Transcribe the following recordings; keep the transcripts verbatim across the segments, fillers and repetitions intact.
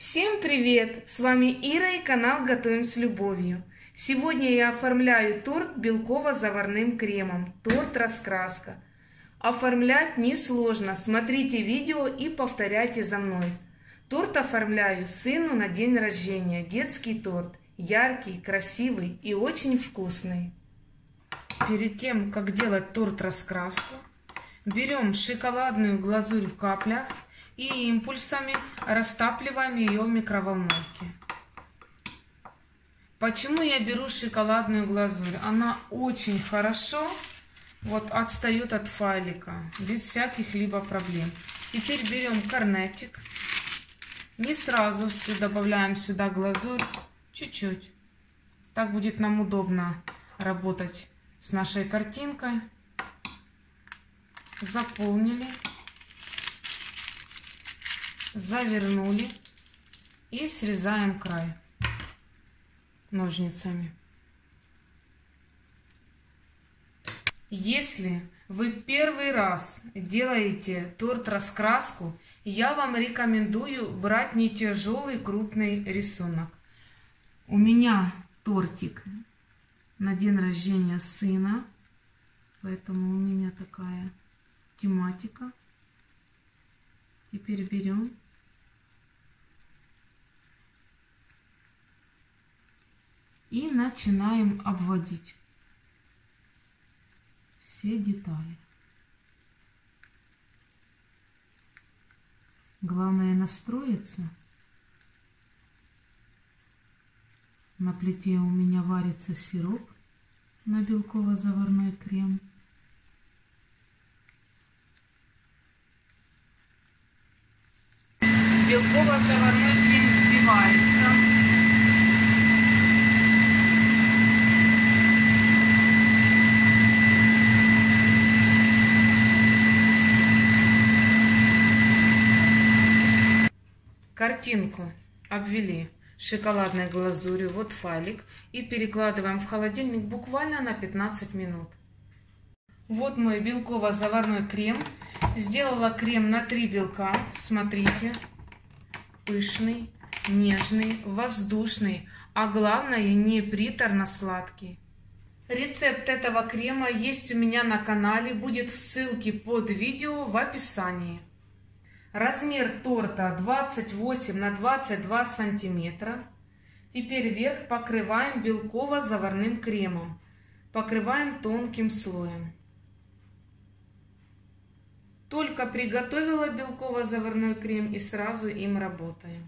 Всем привет! С вами Ира и канал Готовим с любовью. Сегодня я оформляю торт белково-заварным кремом, торт-раскраска. Оформлять несложно, смотрите видео и повторяйте за мной. Торт оформляю сыну на день рождения, детский торт, яркий, красивый и очень вкусный. Перед тем, как делать торт-раскраску, берем шоколадную глазурь в каплях и импульсами растапливаем ее в микроволновке. Почему я беру шоколадную глазурь? Она очень хорошо вот отстает от файлика, без всяких либо проблем. Теперь берем корнетик, не сразу добавляем сюда глазурь, чуть-чуть. Так будет нам удобно работать с нашей картинкой. Заполнили. Завернули и срезаем край ножницами. Если вы первый раз делаете торт-раскраску, я вам рекомендую брать не тяжелый крупный рисунок. У меня тортик на день рождения сына, поэтому у меня такая тематика. Теперь берем и начинаем обводить все детали. Главное настроиться. На плите у меня варится сироп на белково-заварной крем. Белково-заварной крем взбивается. Картинку обвели шоколадной глазурью, вот файлик, и перекладываем в холодильник буквально на пятнадцать минут. Вот мой белково-заварной крем. Сделала крем на три белка, смотрите, пышный, нежный, воздушный, а главное не приторно-сладкий. Рецепт этого крема есть у меня на канале, будет в ссылке под видео в описании. Размер торта двадцать восемь на двадцать два сантиметра. Теперь верх покрываем белково-заварным кремом. Покрываем тонким слоем. Только приготовила белково-заварной крем и сразу им работаем.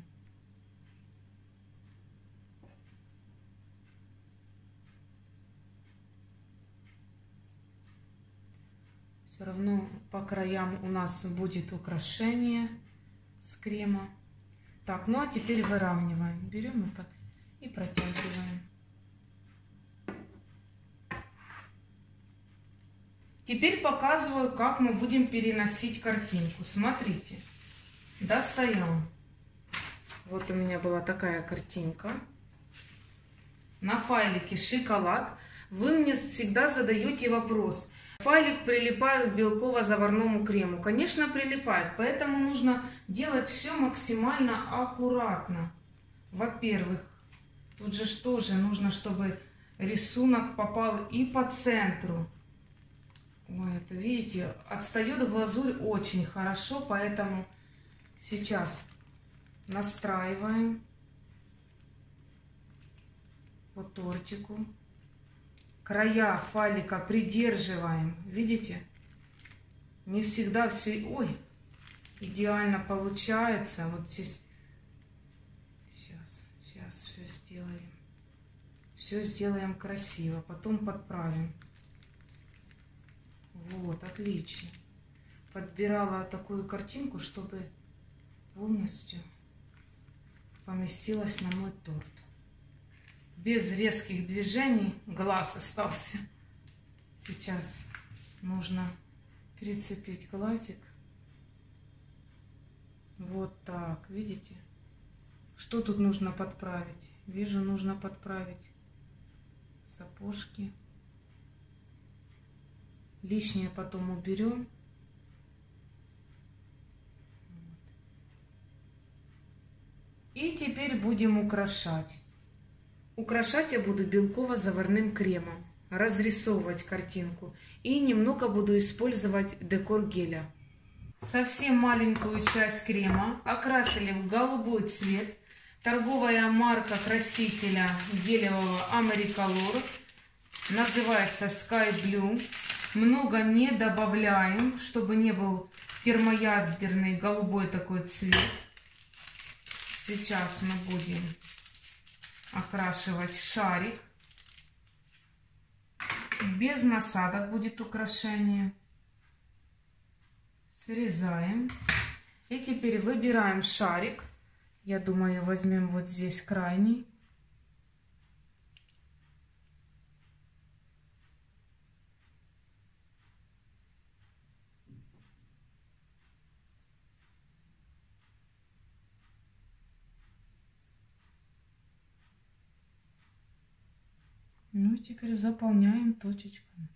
Все равно по краям у нас будет украшение с крема. Так, ну а теперь выравниваем. Берем вот так и протягиваем. Теперь показываю, как мы будем переносить картинку. Смотрите, достаем. Вот у меня была такая картинка. На файлике шоколад. Вы мне всегда задаете вопрос. Файлик прилипает к белково-заварному крему. Конечно, прилипает, поэтому нужно делать все максимально аккуратно. Во-первых, тут же что же нужно, чтобы рисунок попал и по центру. Ой, это видите, отстает глазурь очень хорошо, поэтому сейчас настраиваем по тортику. Края файлика придерживаем, видите? Не всегда все, ой, идеально получается. Вот здесь, сейчас, сейчас все сделаем. Все сделаем красиво, потом подправим. Вот, отлично. Подбирала такую картинку, чтобы полностью поместилась на мой торт. Без резких движений, глаз остался. Сейчас нужно прицепить глазик. Вот так, видите? Что тут нужно подправить? Вижу, нужно подправить сапожки. Лишнее потом уберем. И теперь будем украшать. Украшать я буду белково-заварным кремом, разрисовывать картинку и немного буду использовать декор геля. Совсем маленькую часть крема окрасили в голубой цвет. Торговая марка красителя гелевого Americolor называется Sky Blue. Много не добавляем, чтобы не был термоядерный голубой такой цвет. Сейчас мы будем окрашивать шарик. Без насадок будет украшение. Срезаем. И теперь выбираем шарик. Я думаю, возьмем вот здесь крайний. Ну и теперь заполняем точечками.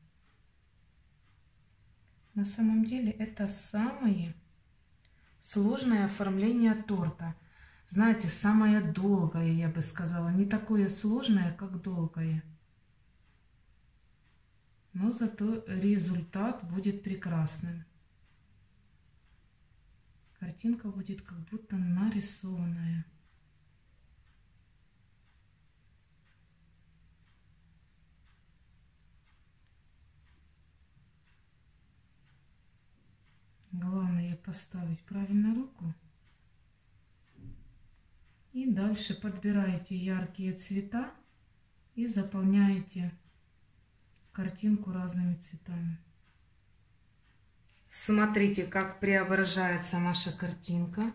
На самом деле это самое сложное оформление торта. Знаете, самое долгое, я бы сказала. Не такое сложное, как долгое. Но зато результат будет прекрасным. Картинка будет как будто нарисованная. Главное поставить правильно руку. И дальше подбираете яркие цвета и заполняете картинку разными цветами. Смотрите, как преображается наша картинка.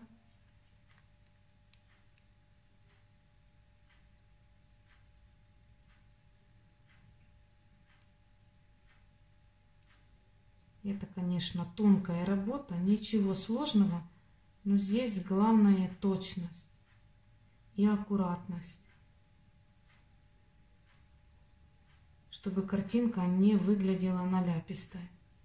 Это, конечно, тонкая работа, ничего сложного, но здесь главное точность и аккуратность, чтобы картинка не выглядела наляпистой.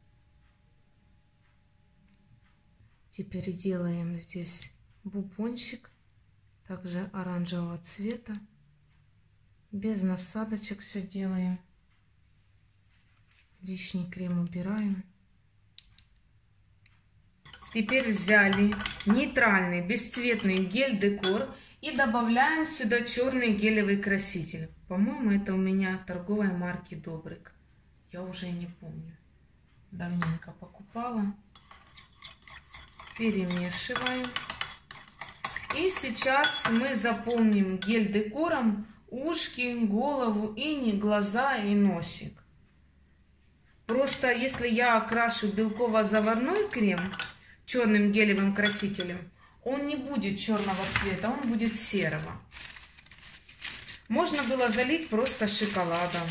Теперь делаем здесь бубончик, также оранжевого цвета, без насадочек все делаем. Лишний крем убираем. Теперь взяли нейтральный бесцветный гель-декор и добавляем сюда черный гелевый краситель. По-моему, это у меня торговой марки Добрик. Я уже не помню. Давненько покупала. Перемешиваем. И сейчас мы заполним гель-декором ушки, голову, и глаза и носик. Просто если я окрашу белково-заварной крем черным гелевым красителем, он не будет черного цвета, он будет серого. Можно было залить просто шоколадом.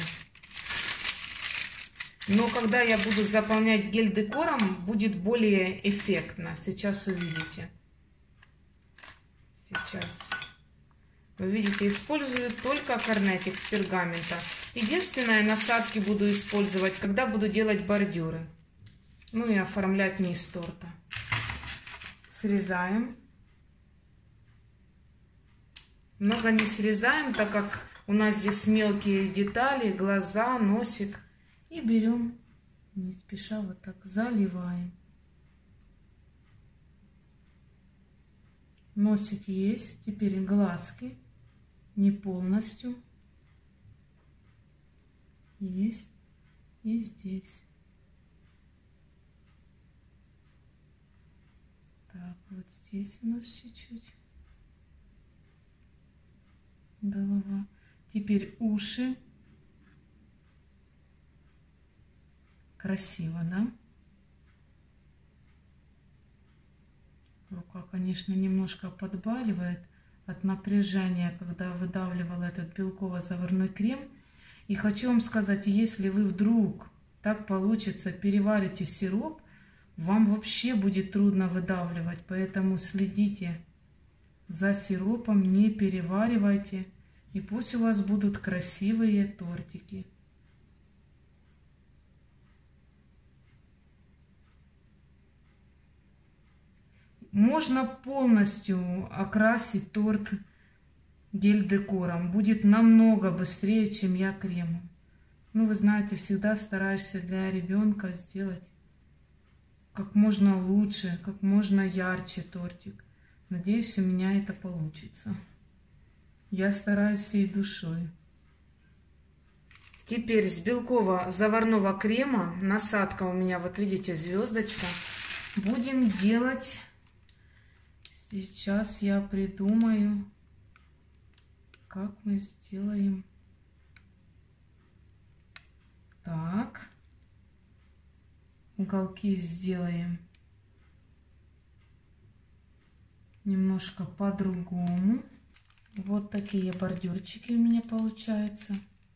Но когда я буду заполнять гель-декором, будет более эффектно. Сейчас увидите. Сейчас. Вы видите, использую только корнетик с пергамента. Единственное, насадки буду использовать, когда буду делать бордюры. Ну и оформлять низ торта. Срезаем. Много не срезаем, так как у нас здесь мелкие детали, глаза, носик. И берем, не спеша, вот так заливаем. Носик есть, теперь глазки, не полностью. Есть и здесь. Так, вот здесь у нас чуть-чуть голова. Теперь уши. Красиво, да? Рука, конечно, немножко подбаливает от напряжения, когда выдавливала этот белково-заварной крем. И хочу вам сказать, если вы вдруг так получится, переварите сироп, вам вообще будет трудно выдавливать. Поэтому следите за сиропом, не переваривайте. И пусть у вас будут красивые тортики. можно полностью окрасить торт гель-декором. Будет намного быстрее, чем я кремом. Ну, вы знаете, всегда стараешься для ребенка сделать как можно лучше, как можно ярче тортик. Надеюсь, у меня это получится. Я стараюсь всей душой. Теперь с белково-заварного крема, насадка у меня, вот видите, звездочка, будем делать. Сейчас я придумаю, как мы сделаем. Так, уголки сделаем немножко по-другому. Вот такие бордюрчики у меня получаются.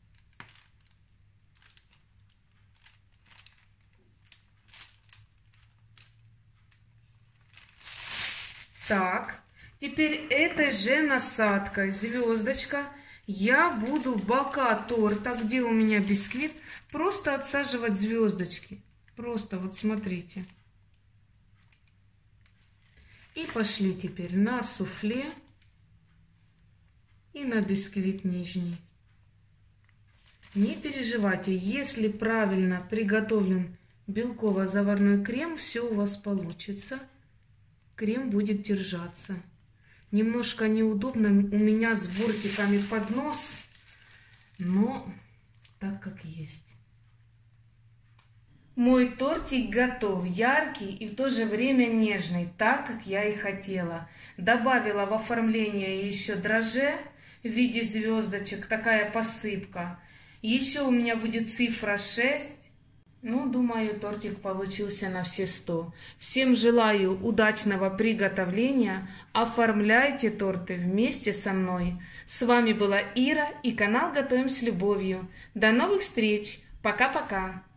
Так, теперь этой же насадкой, звездочка, я буду бока торта, где у меня бисквит, просто отсаживать звездочки. Просто вот смотрите. И пошли теперь на суфле и на бисквит нижний. Не переживайте, если правильно приготовлен белково-заварной крем, все у вас получится. Крем будет держаться. Немножко неудобно у меня с бортиками поднос, но так как есть. Мой тортик готов, яркий и в то же время нежный, так как я и хотела. Добавила в оформление еще дрожжи в виде звездочек, такая посыпка. Еще у меня будет цифра шесть. Ну, думаю, тортик получился на все сто. Всем желаю удачного приготовления. Оформляйте торты вместе со мной. С вами была Ира и канал Готовим с любовью. До новых встреч. Пока-пока.